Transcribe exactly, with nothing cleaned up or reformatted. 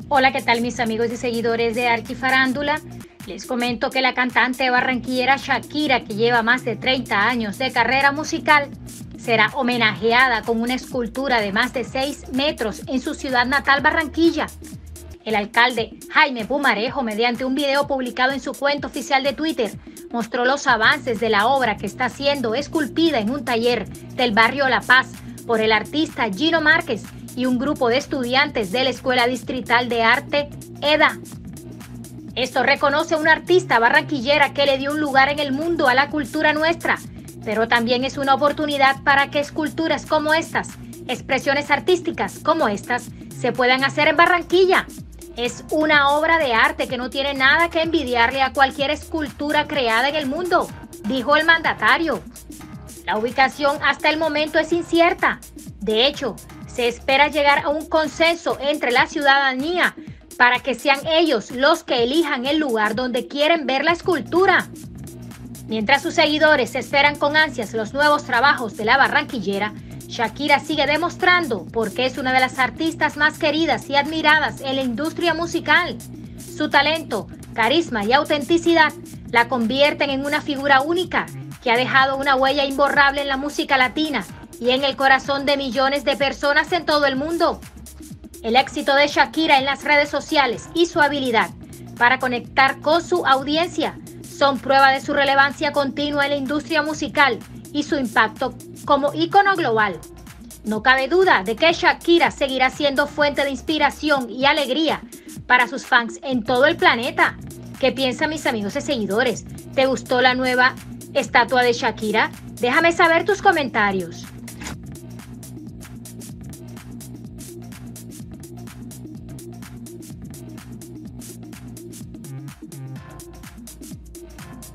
Hola, ¿qué tal mis amigos y seguidores de Arquifarándula? Les comento que la cantante barranquillera Shakira, que lleva más de treinta años de carrera musical, será homenajeada con una escultura de más de seis metros en su ciudad natal, Barranquilla. El alcalde Jaime Pumarejo, mediante un video publicado en su cuenta oficial de Twitter, mostró los avances de la obra que está siendo esculpida en un taller del barrio La Paz por el artista Gino Márquez y un grupo de estudiantes de la Escuela Distrital de Arte EDA. Esto reconoce a una artista barranquillera que le dio un lugar en el mundo a la cultura nuestra, pero también es una oportunidad para que esculturas como estas, expresiones artísticas como estas, se puedan hacer en Barranquilla. Es una obra de arte que no tiene nada que envidiarle a cualquier escultura creada en el mundo, dijo el mandatario. La ubicación hasta el momento es incierta. De hecho, se espera llegar a un consenso entre la ciudadanía para que sean ellos los que elijan el lugar donde quieren ver la escultura. Mientras sus seguidores esperan con ansias los nuevos trabajos de la barranquillera, Shakira sigue demostrando por qué es una de las artistas más queridas y admiradas en la industria musical. Su talento, carisma y autenticidad la convierten en una figura única que ha dejado una huella imborrable en la música latina y en el corazón de millones de personas en todo el mundo. El éxito de Shakira en las redes sociales y su habilidad para conectar con su audiencia son prueba de su relevancia continua en la industria musical y su impacto como ícono global. No cabe duda de que Shakira seguirá siendo fuente de inspiración y alegría para sus fans en todo el planeta. ¿Qué piensan mis amigos y seguidores? ¿Te gustó la nueva estatua de Shakira? Déjame saber tus comentarios.